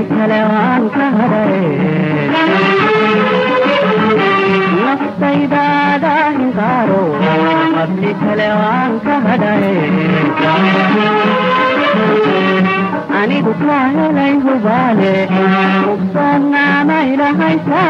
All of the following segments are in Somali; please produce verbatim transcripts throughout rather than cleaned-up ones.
kale waan ka hadhay naftaydaada hinqaaro qabli kale waan ka hadhay anigu ka helay hubaale mugsoodnaama ilahaysaa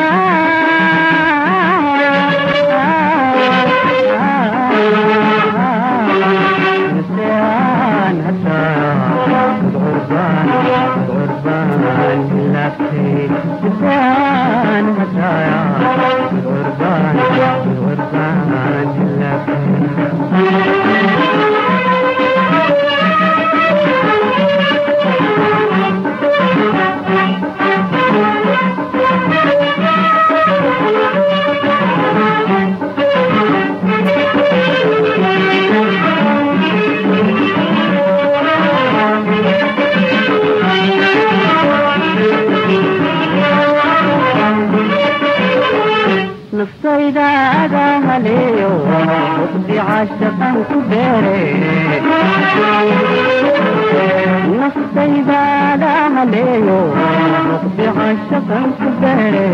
naftaydaada haleeyo uqdi caashaqan ku beere naftaydaada haleeyo uqdi caashaqan ku beere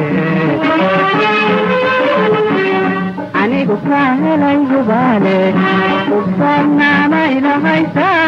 anigu ka helay hubaale mugsoodnaama ilahaysaa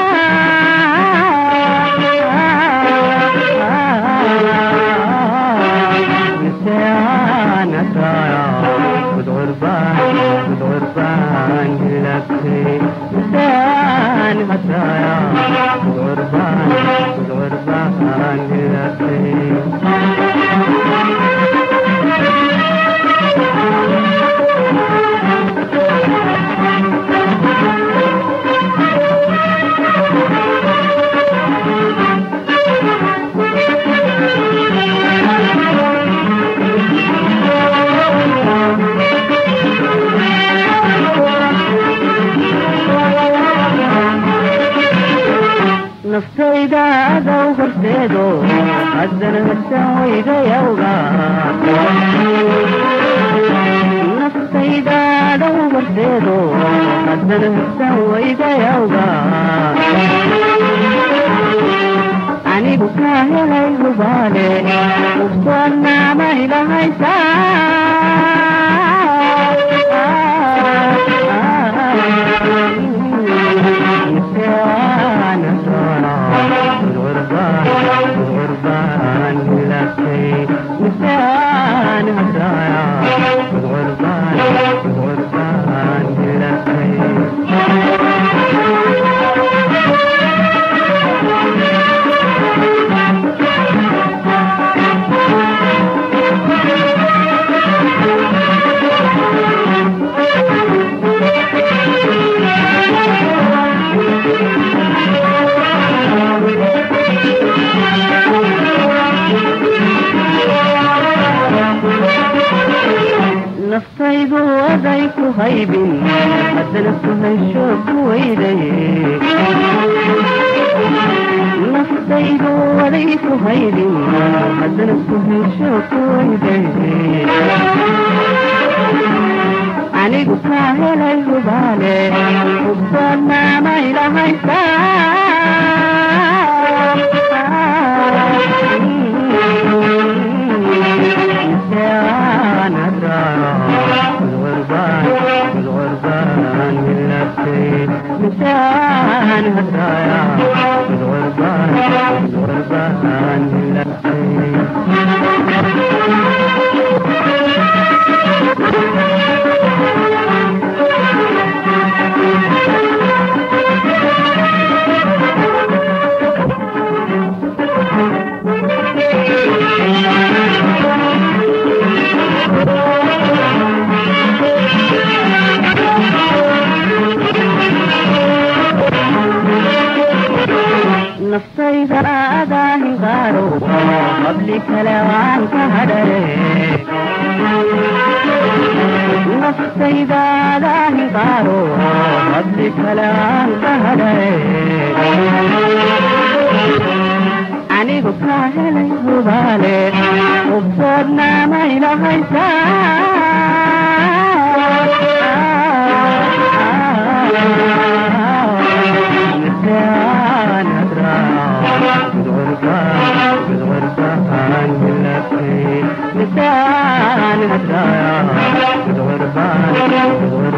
naftaydaada u horseedo haddana harsan waydayawga naftaydaada u horseedo haddana harsan waydayawga anigu ka helay hubaale mugsoodnaama ilahaysaa naftaydu aday ku haybin haddana suhaysho ku weyday naftaydu aday ku haybin haddana suhaysho ku weyday anigu ka helay hubaale mugsoodnaama ilahaysaa نسان هدايا الغربان الغربان naftaydaada hinqaaro qabli kale waan ka hadhay naftaydaada hinqaaro qabli kale waan ka hadhay anigu ka helay hubaale mugsoodnaama ilahaysaa بالغربان بالغربان هدايا بدور بان بدور